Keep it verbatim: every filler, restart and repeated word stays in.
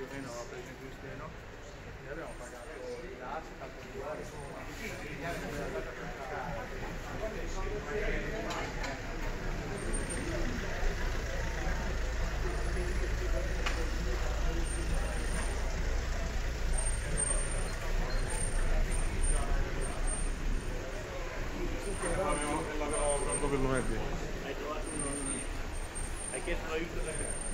più o meno ha preso in giustino e abbiamo pagato i lassi, tanto di ore, l'avevo pronto per lunedì. hai trovato un... hai chiesto l'aiuto da me?